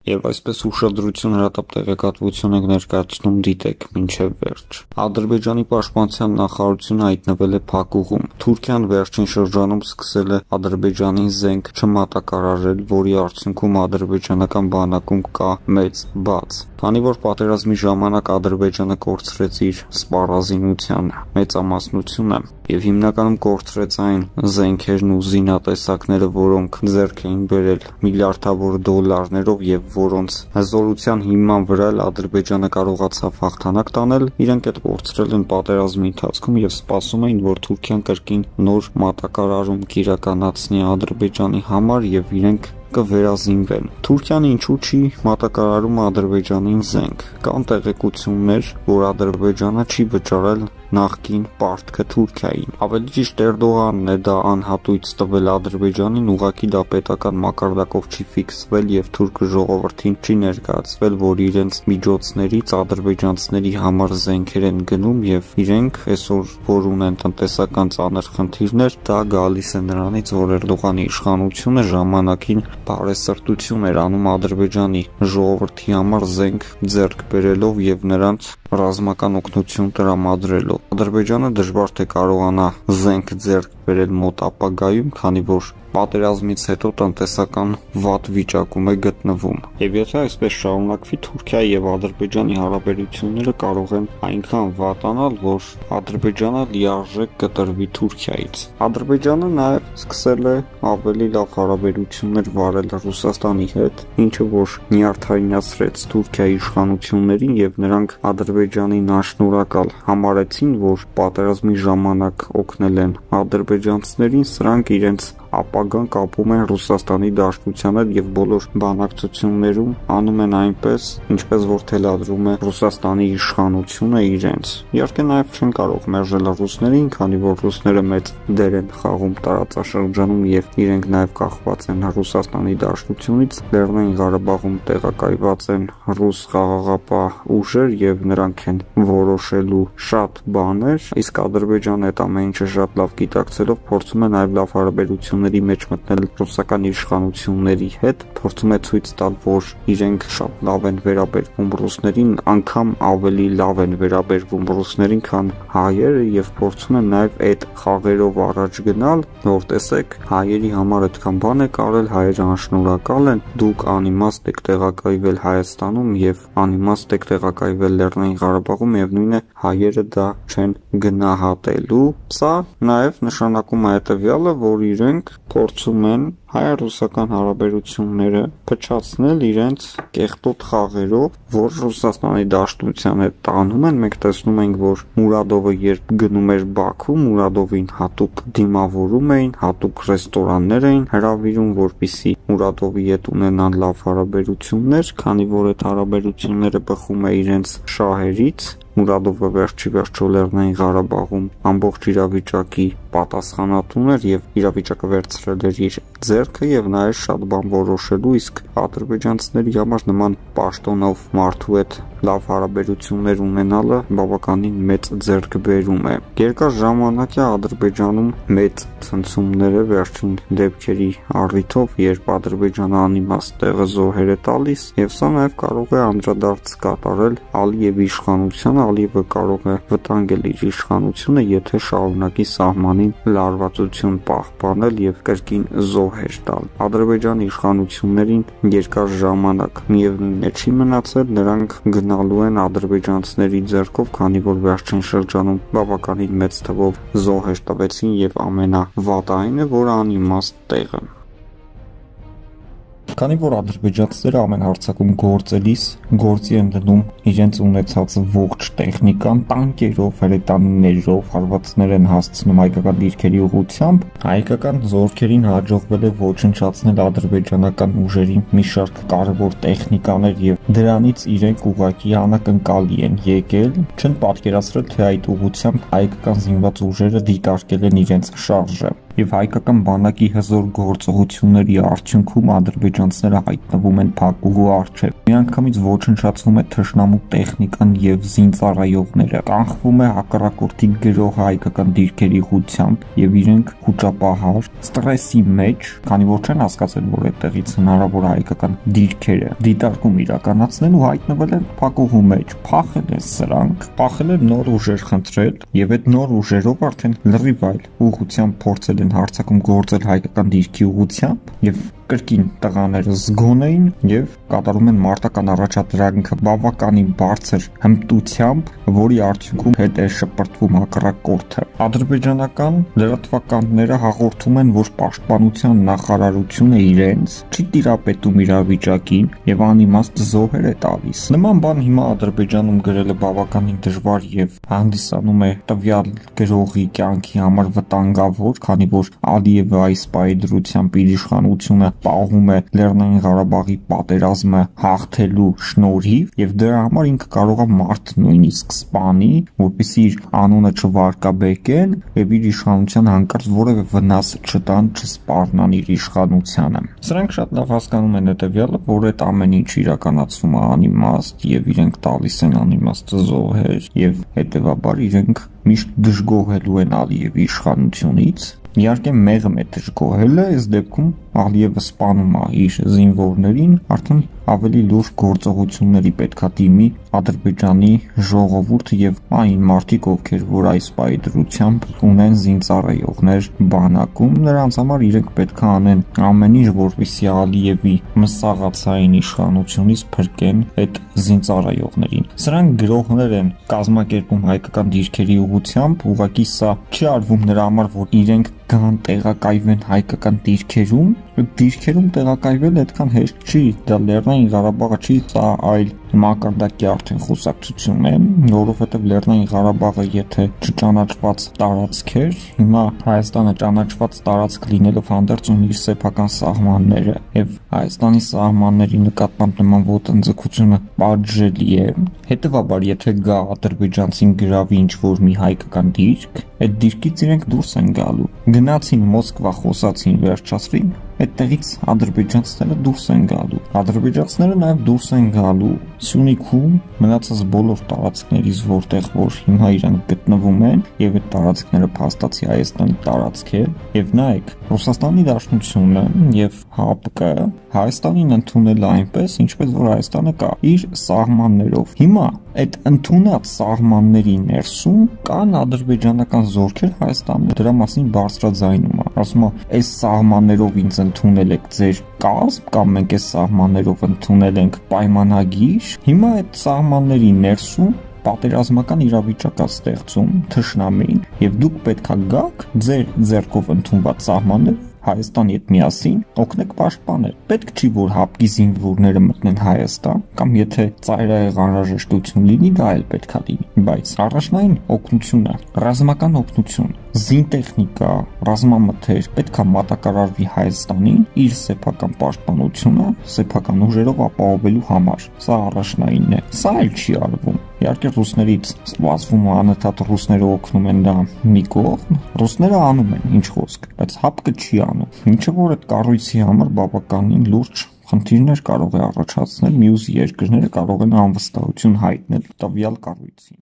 Եվ այսպես ուշադրություն հրատապ տեղեկատվություն ենք ներկայացնում դիտեք մինչև վերջ։ Ադրբեջանի պաշտպանության նախարարությունը հայտնվել է փակուղում։ Թուրքիան վերջին շրջանում սկսել է Ադրբեջանին զենք չմատակարարել, որի արդյունքում ադրբեջանական բանակում կա մեծ բաց։ Քանի որ պատերազմի ժամանակ Ադրբեջանը կորցրեց իր սպառազինության մեծամասնությունը եւ հիմնականում կորցրեց այն զենքերն ու զինատեսակները, որոնք ձեռք էին բերել միլիարդավոր դոլարներով եւ որոնց հզորության հիման վրա Ադրբեջանը կարողացավ հաղթանակ տանել, իրենք այդ կորցրել են պատերազմի ընթացքում եւ սպասում էին, որ Թուրքիան կրկին նոր մատակարարում կիրականացնի Ադրբեջանի համար եւ իրենք կվերազինվեն։ Թուրքիան ինչու չի մատակարարում Ադրբեջանին զենք։ Կան տեղեկություններ, որ Ադրբեջանը չի վճարել նախկին պարտքը Թուրքիային։ Ավելի ճիշտ Էրդողանն է դա անհատույց տվել Ադրբեջանին, ուղղակի դա պետական մակարդակով չի ֆիքսվել եւ թուրք ժողովրդին չի ներկայացվել, որ իրենց միջոցներից ադրբեջանցիների համար զենքեր են գնում եւ իրենք այսօր որ ունեն տնտեսական ծանր խնդիրներ, դա գալիս է նրանից, որ Էրդողանի իշխանությունը ժամանակին բարեսրտություն էր անում Ադրբեջանի ժողովրդի համար զենք ձեռք բերելով եւ նրանց ռազմական օգնություն տրամադրելով։ Ադրբեջանը դժվար թե կարողանա զենք ձեռք բերել մոտ ապագայում, քանի որ պատերազմից հետո տնտեսական վատ վիճակում է գտնվում։ Եվ եթե այսպես շարունակվի, Թուրքիայի եւ Ադրբեջանի հարաբերությունները կարող են այնքան վատանալ, որ Ադրբեջանը լիարժեք կտրվի Թուրքիայից։ Ադրբեջանը նաեւ սկսել է ավելի լավ հարաբերություններ վարել Ռուսաստանի հետ, ինչը որ նյարդայնացրեց Թուրքիայի իշխանություններին եւ նրանք Ադրբեջանին անշնորհակալ համարեցին, որ պատերազմի ժամանակ օգնել են ադրբեջանցիներին, սրանք իրենց ապագան կապում են Ռուսաստանի Դաշնության հետ եւ բոլոր բանակցություններում անում են այնպես, ինչպես որ թելադրում է Ռուսաստանի իշխանությունը իրենց։ Իհարկե նաեւ չեն կարող մերժել ռուսներին, քանի որ ռուսները մեծ դեր են խաղում տարածաշրջանում եւ իրենք նաեւ կախված են Ռուսաստանի Դաշնությունից։ Լեռնային Ղարաբաղում տեղակայված են ռուս խաղաղապահ ուժեր եւ նրանք են որոշելու շատ բաներ, իսկ Ադրբեջանը այդ ամեն ինչը շատ լավ գիտակցելով փորձում է նաեւ լավ հարաբերությունների մեջ մտնել ռուսական իշխանությունների հետ, փորձում է ցույց տալ, որ իրենք շատ լավ են վերաբերվում ռուսներին, անգամ ավելի լավ են վերաբերվում ռուսներին, քան հայերը եւ փորձում են նաեւ այդ խաղերով առաջ գնալ, որ տեսեք, հայերի համար այդքան բան է կարել, հայերը անշնորհակալ են, դուք անիմաստ եք տեղակայվել Հայաստանում եւ անիմաստ եք տեղակայվել Լեռնային Ղարաբաղում եւ նույնը հայերը դա չեն գնահատելու։ Սա նաեւ նշանակում է հետեւյալը, որ իրենք փորձում են հայ-ռուսական հարաբերությունները փչացնել իրենց կեղտոտ խաղերով, որ Ռուսաստանի Դաշնության հետ տանում են։ Մենք տեսնում ենք, որ Մուրադովը երբ գնում էր Բաքու, Մուրադովին հատուկ դիմավորում էին, հատուկ ռեստորաններ էին հրավիրում, որպեսզի Մուրադովի հետ ունենան լավ հարաբերություններ, քանի որ այդ հարաբերությունները բխում է իրենց շահերից։ Մուրադովը վերջի վերջո Լեռնային Ղարաբաղում ամբողջ իրավիճակի պատասխանատուն էր եւ իրավիճակը վերցրել էր իր ձեռքը եւ նաեւ շատ բան որոշելու, իսկ ադրբեջանցիների համար նման պաշտոնով մարդու հետ լավ հարաբերություններ ունենալը բավականին մեծ ձեռքբերում է։ Երկար ժամանակ է Ադրբեջանում մեծ ցնցումները վերջին դեպքերի առիթով, երբ Ադրբեջանը անիմաստ տեղը զոհեր է տալիս, եւ սա նաեւ կարող է անդրադարձ կատարել Ալիևի իշխանությանը, Ալիևը կարող է վտանգել իր իշխանությունը, եթե շարունակի սահմանին լարվածություն պահպանել եւ կրկին զոհեր տալ։ Ադրբեջանի իշխանություններին երկար ժամանակ միևնույն է չի մնացել, նրանք գնալու են ադրբեջանցիների ձեռքով, քանի որ վերջին շրջանում բավականին մեծ թվով զոհեր տվեցին եւ ամենավատը է, որ անիմաստ տեղը։ Քանի որ ադրբեջանցիները ամեն հարձակում գործելիս գործի են դնում իրենց ունեցած ողջ տեխնիկան, տանկերով, հրետանիներով, հարվածներ են հասցնում հայկական դիրքերի ուղղությամբ, հայկական զորքերին հաջողվել է ոչնչացնել ադրբեջանական ուժերի մի շարք կարևոր տեխնիկաներ եւ դրանից իրենք ուղղակի անակնկալի են եկել, չեն պատկերացրել, թե այդ ուղղությամբ հայկական զինված ուժերը դիտարկել են իրենց շարժը։ եւ հայկական բանակի հզոր գործողությունների արդյունքում ադրբեջանցիները հայտնվում են փակուղու առջև։ Միանգամից ոչնչացվում է թշնամու տեխնիկան եւ զինծառայողները, կանխվում է հակառակորդի գրող հայկական դիրքերի ուղղությամբ եւ իրենք խոճապահար ստրեսի մեջ, քանի որ չեն հասկացել, որ այդտեղից հնարավոր հայկական դիրքերը դիտարկում իրականացնեն ու հայտնվել են փակուղու մեջ, փախել են սրանք, փախել են նոր ուժեր խնդրել եւ այդ նոր ուժերով արդեն լրիվ այլ ուղղությամբ փորձել են հարձակում գործել հայկական դիրքի ուղղությամբ եւ կրկին տղաները զգոն էին եւ կատարում են մարտական առաջադրանքը բավականին բարձր հմտությամբ, որի արդյունքում հետ է շպրտվում հակառակորդը։ Ադրբեջանական լրատվականները հաղորդում են, որ պաշտպանության նախարարությունը իրենց չի տիրապետում իրավիճակին եւ անիմաստ զոհեր է տալիս։ Նման բան հիմա Ադրբեջանում գրելը բավականին դժվար եւ հանդիսանում է տվյալ գրողի կյանքի համար վտանգավոր, քանի որ Ալիևը այս պայդրությամբ իր իշխանությունը պահում է Լեռնային Ղարաբաղի պատերազմը հաղթելու շնորհիվ եւ դրա համար ինքը կարող է մարդ նույնիսկ սպանի, որպեսզի իր անունը չվարկաբեկեն եւ իր իշխանության հանկարծ որևէ վնաս չտան, չսպառնան իր իշխանությանը։ Սրանք շատ լավ հասկանում են հետեւյալը, որ այդ ամեն ինչ իրականացվում է անիմաստ եւ իրենք տալիս են անիմաստ զոհեր եւ հետեւաբար իրենք միշտ դժգոհելու են Ալիևի իշխանությունից։ Իհարկե մեղմ է դժգոհելը, այս դեպքում Ալիևը սպանում է իր զինվորներին, արդեն ավելի լուրջ գործողությունների պետքա դիմի Ադրբեջանի ժողովուրդը եւ այն մարդիկ, ովքեր որ այս պայդրությամբ ունեն զինծառայողներ բանակում, նրանց համար իրենք պետքա անեն ամեն ինչ, որպեսզի Ալիևի մսաղացային իշխանությունից փրկեն այդ զինծառայողներին։ Սրանք գրողներ են կազմակերպում հայկական դիրքերի ուղղությամբ, ուղղակի սա չի արվում նրա համար, որ իրենք կան տեղակայվեն հայկական դիրքերում, դիրքերում տեղակայվել այդքան հեշտ չի, դա Լեռնային Ղարաբաղը չի, սա այլ մակարդակի արդեն խոսակցություն է, որովհետև Լեռնային Ղարաբաղը եթե չճանաչված տարածք էր, հիմա Հայաստանը ճանաչված տարածք լինելով հանդերձ ունի իր սեփական սահմանները, եւ Հայաստանի սահմանների նկատմամբ նման ոտնձգությունը պատժելի է։ Հետևաբար, եթե գա ադրբեջանցին գրավի ինչ-որ մի հայկական դիրք, այդ դիրքից իրենք դուրս են գալու։ Գնացին Մոսկվա, խոսացին, վերջացրին, այդտեղից ադրբեջանցիները դուրս են գալու։ Ադրբեջանցիները նաև դուրս են գալու Սյունիքում մնացած բոլոր տարածքներից, որտեղ որ հիմա իրանք գտնվում են, եւ այդ տարածքները փաստացի Հայաստանի տարածք է, եւ նայեք, Ռուսաստանի Դաշնությունը եւ ՀԱՊԿ Հայաստանին ընդունել այնպես, ինչպես որ Հայաստանը կա իր սահմաններով։ Հիմա այդ ընդունած սահմանների ներսում կան ադրբեջանական զորքեր Հայաստանում, դրա մասին բարձրաձայնում է, ասում է, այս սահմաններով ինձ ընդունել եք ձեր կազմ, կամ մենք այս սահմաններով ընդունել ենք պայմանագիր։ Հիմա այդ սահմանների ներսում պատերազմական իրավիճակ է ստեղծում թշնամին, եւ դուք պետքա գաք ձեր ձեռքով ընդունված սահմաններ Հայաստանի հետ միասին օգնեք պաշտպանել։ Պետք չի, որ ՀԱՊԿ-ի զինվորները մտնեն Հայաստան, կամ եթե ծայրահեղ անհրաժեշտություն լինի, դա էլ պետքա լինի, բայց առաջնային օգնությունը, ռազմական օգնություն, զինտեխնիկա, ռազմամթեր պետքա մատակարարվի Հայաստանին իր սեփական պաշտպանությունը սեփական ուժերով ապահովելու համար։ Սա առաջնայինն է։ Սա էլ չի արվում։ Իհարկե ռուսներից սպասվում է անընդհատ ռուսները օգնում են դա մի կողմ, ռուսները անում են ինչ խոսք, բայց ՀԱՊԿ-ը չի անում։ Ինչը որ այդ կառույցի համար բավականին լուրջ խնդիրներ կարող է առաջացնել, մյուս երկրները կարող են անվստահություն հայտնել տվյալ կառույցին։